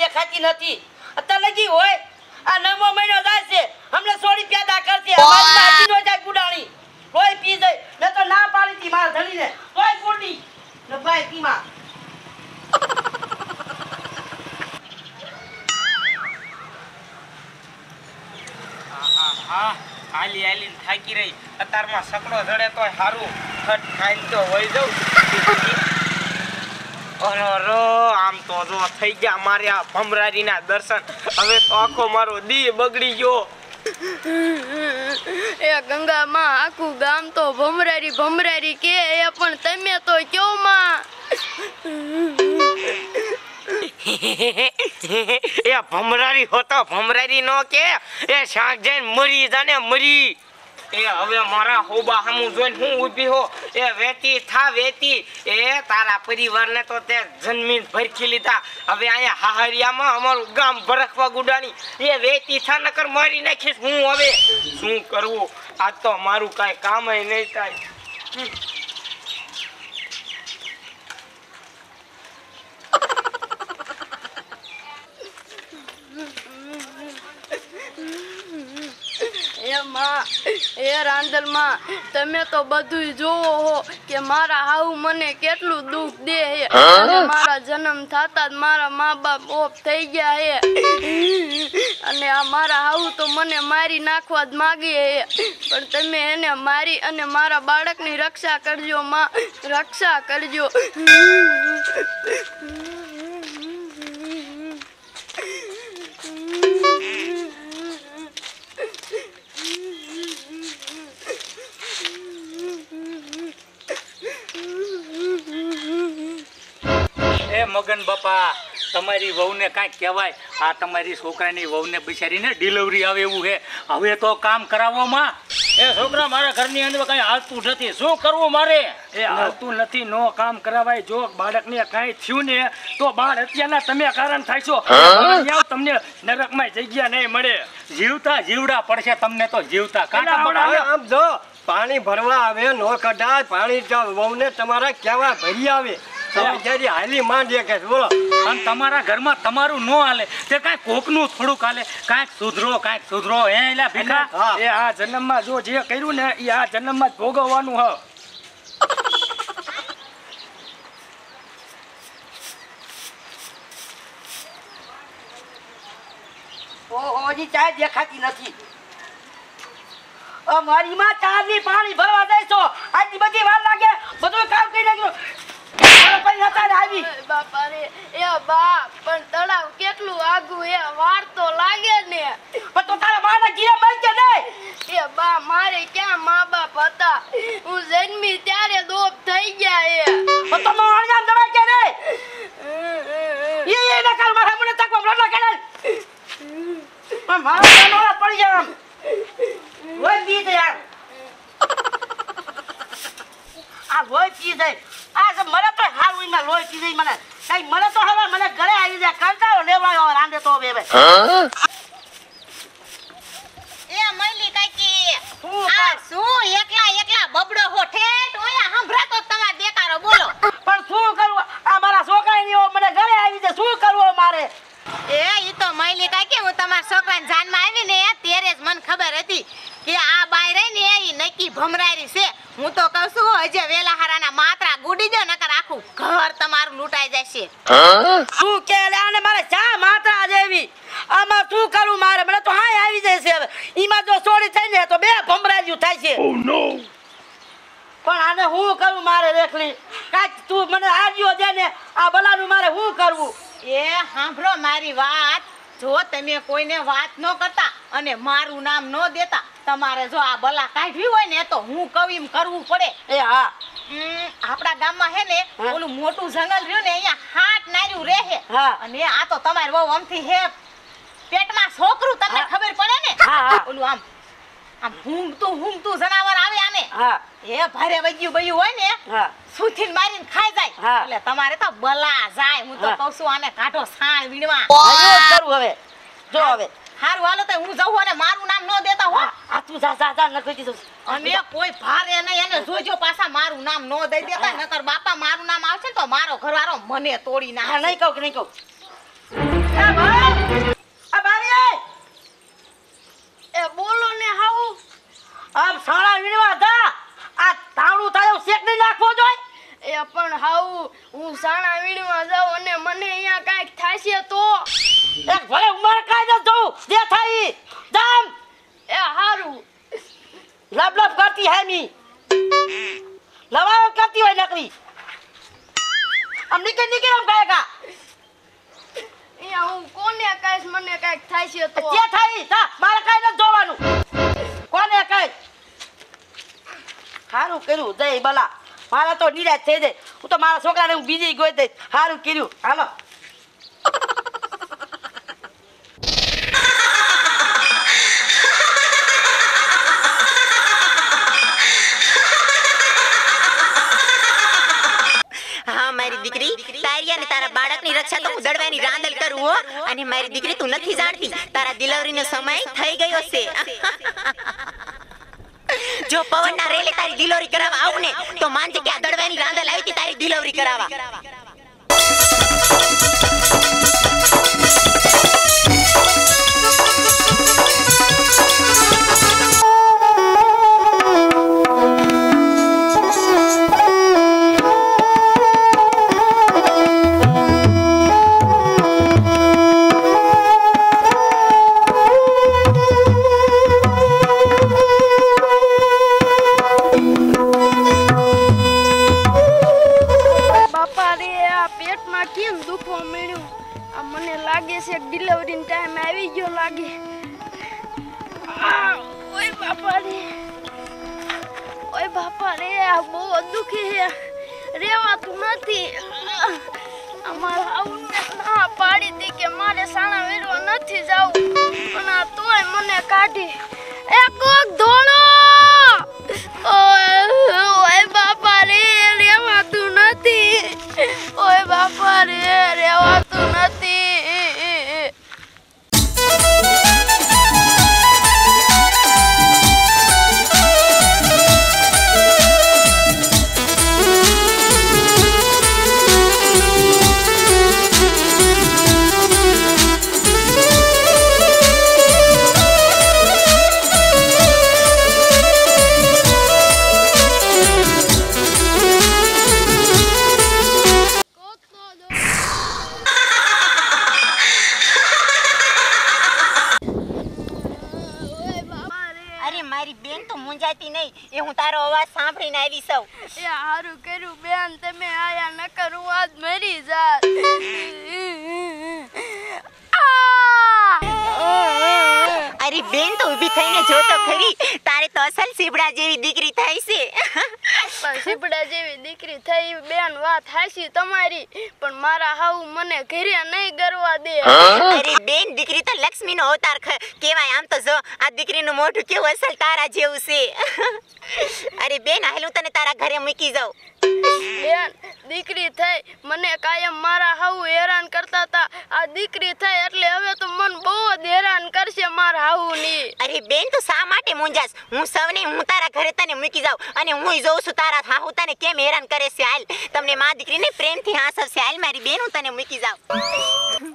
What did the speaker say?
દેખાતી નથી અત્યારે લગી હોય આ નવમો મહિનો જાય છે હમણે સોડી પેદા કરશે અમારી માજી નો જાય ગુડાણી કોઈ પી જાય મેં તો ના પાડી હતી મારા ધણીને કોઈ ગુડી ને ભાઈ પીમાં હા હાલી હાલી થાકી રહી અત્યારમાં સકડો જડે તો સારું ખટ ખાઈને તો વહી જાઉં અરે આમ તો જો થઈ ગયા મારે આ ભમરારીના દર્શન હવે તો આખો મારો દી બગડી ગયો એ ગંગા માં આખું ગામ તો ભમરારી ભમરારી કે એ પણ તમે તો કયો માં એ ભમરારી હોતો ભમરારી નો કે એ શાક જઈને મરી જાને મરી એ હવે મારા હોબા હમુ જોઈને હું ઊભી હો એ વેતી થા વેતી એ તારા પરિવારને તો તે જન્મીન ભરખી લીધા હવે અહીંયા હાહરિયામાં અમારું ગામ ભરખવા ગુડાણી એ વેતી થા નકર મારી નાખીશ હું હવે શું કરવું આજ તો મારું કાંઈ કામ નહીં થાય એ રાંદલ માં તમે તો બધું જોવો હો કે મારા હાવ મને કેટલું દુઃખ દે હે અને મારા જન્મ થતા જ મારા મા બાપ ઓફ થઈ ગયા હે અને આ મારા હાવ તો મને મારી નાખવા જ માગે હે પણ તમે એને મારી અને મારા બાળકની રક્ષા કરજો માં રક્ષા કરજો મગન બાપા તમારી વહુને કાંઈક કહેવાય આ તમારી છોકરાની વહુને બિચારીને ડિલિવરી આવે એવું છે હવે તો કામ કરાવો માં એ છોકરા મારા ઘરની અંદર કઈ હાલતું નથી શું કરવું મારે એ હાલતું નથી નો કામ કરાવાય જો બાળકને કાંઈ થયું ને તો બાળ અત્યારના તમે કારણ થાય છો તમને નરકમાં જગ્યા નહીં મળે જીવતા જીવડા પડશે તમને તો જીવતા આમ જો પાણી ભરવા આવે નો કઢાય પાણી વહુને તમારા કેવા ભરી આવે હાલી માંડીએ કે બોલો અને તમારા ઘરમાં તમારું નો હાલે તે કાંઈ કોકનું થોડુંક હાલે કાંઈક સુધરો હે એલા ભીખા એ આ જન્મમાં જો જે કર્યું ને એ આ જન્મમાં જ ભોગવવાનું હ ઓજી ચાય દેખાતી નથી મારી માં ચારની પાણી ભરવા જઈશો આટલી બધી વાર લાગે બધું કામ કરી નાખ્યું બાપા રે એ બા પણ તળાવ કેટલું આગું એ વાર તો લાગે ને પણ તો તારા માના જીરા બન કે નહીં એ બા મારે ક્યાં મા બાપ હતા હું જન્મી ત્યારે દોપ થઈ ગયા એ પણ તો માણ્યા દવા કે નહીં એ ના કર મારા મને તક રોટલા કે નહીં પણ મારા નોરા પડી જાય ઓય પી દે યાર આ ઓય પી દે આ મને તો હારું ઇના લોહી પી દઈ મને કઈ મને તો હવે મને ગળે આવી જાય કંટાળો લેવાયો રાંડે તો બે એ મઈલી કાકી આ શું એકલા બબડો હો ઠેઠ ઓયા સંભરાતો તમાર દેકારો બોલો પણ શું કરું આ મારા છોકરાની મને ગળે આવી જાય શું કરવું મારે એ ઈ તો મઈલી કાકી હું તમાર છોકરાને જાનમાં આવી ને ત્યારે જ મને ખબર હતી કે આ બાઈ રહી ને ઈ નકી ભમરારી છે હું તો કહું છું હજે વેલા હારાના માત્રા ગુડી જો નકર આખું ઘર તમારું લૂંટાઈ જશે શું કે આને મારે ચા માત્રા જેવી આમાં શું કરું મારે મને તો હાય આવી જાય છે હવે ઈમાં જો સોડી થઈ ને તો બે ભમરાજીયું થાય છે ઓ નો પણ આને હું કરું મારે રેખલી કાક તું મને આજો દે ને આ બલાનું મારે હું કરવું એ સાંભળો મારી વાત જો તમે કોઈને વાત ન કરતા અને મારું નામ ન દેતા તમારે જો આ બલા કાઢવી હોય ને તો હું કહું એમ કરવું પડે એ હા આપડા ગામમાં હે ને ઓલું મોટું જંગલ રહ્યું ને અહીંયા હાટ નાર્યું રહે અને આ તો તમારે બહુ આમથી હે પેટમાં છોકરું તમને ખબર પડે ને ઓલું આમ હુંમતું જનાવર આવે આને એ ભારે વગ્યું બયું હોય ને સુથીને મારીને ખાઈ જાય એટલે તમારે તો બલા જાય હું તો કહું છું આને કાઢો સાણ વીણવા કરું હવે જો હવે હારું હાલો તો હું જઉં અને મારું નામ ન દેતા હો આ તું જા નખી દીધું અને કોઈ ભારે નહીં એને જોજો પાછા મારું નામ ન દઈ દેતા નકર બાપા મારું નામ આવશે તો મારો ઘરવાળો મને તોડી નાખે નહીં કહું હું સાણા વીણવા જાઉં અને મને અહીંયા કાંઈક થાશે તો એક ભલે ઉંમર કાઈ ન જોઉં જે થાય જામ એ હારું લબ લબ કરતી હે મી લવાઓ કરતી હોય નકરી આમ નીકળ આમ કાયકા અહીંયા હું કોને કહીશ મને કાંઈક થાશે તો જે થાય તા મારે કાઈ ન જોવાનું કોને કાઈ હારું કર્યું જય બલા મારા તો નિરાશ થઈ જાય હું તો મારા છોકરાને હું બીજી ગોઈ દઈશ હારું કર્યું હાલો હા મારી દીકરી તારી અને તારા બાળકની રક્ષા તો હું દડવાની રાંદલ કરું હો અને મારી દીકરી તું નથી જાણતી તારા ડિલિવરીનો સમય થઈ ગયો છે જો પવનના રેલે તારી ડિલિવરી કરાવવા આવું ને તો માનજે કે આ દડવાની રાંદલ આવી હતી તારી ડિલિવરી કરાવવા કેમ દુખવા મળ્યું આ મને લાગે છે ડિલિવરી નો ટાઈમ આવી ગયો લાગે ઓય બાપા રે આ બહુ દુખી છે રેવાતું નથી અમારા આવું ના પાડી દી કે મારે સાણા વેરવા નથી જાવું પણ આ તોય મને કાઢી એ કોક ધોળો ઓય બાપા રે રેવાતું નથી ઓય બાપા રે રેવાતું નથી એ હું તારો અવાજ સાંભળીને આવી સૌ એ હારું કર્યું બેન તમે આયા નકર હું આજ મરી જાત અરે બેન તો ઊભી થઈને જો તો ખરી તારે તો અસલ સીબડા જેવી દીકરી થઈ છે પણ સીબડા જેવી દીકરી થઈ બેન વાત હાસી તમારી પણ મારા હાઉ મને ઘરે નહીં ગરવા દે અરે બેન દીકરી તો લક્ષ્મીનો અવતાર કહેવાય આમ તો જો આ દીકરીનું મોઢું કેવું અસલ તારા જેવું છે અરે બેન હાલ હું તને તારા ઘરે મૂકી જાઉં બેન દીકરી થઈ મને કાયમ મારા હાઉ હેરાન કરતા હતા આ દીકરી થઈ એટલે હવે તો મન બહુ જ હેરાન કરશે મારા હાઉ ની અરે બેન તું શા માટે મૂંઝાસ હું સૌને હું તારા ઘરે તને મૂકી જાઉં અને હું જોઉં છું તારા હાઉ તને કેમ હેરાન કરે છે હાલ તમને માં દીકરીને પ્રેમથી હાંસવશે હાલ મારી બેન હું તને મૂકી જાઉં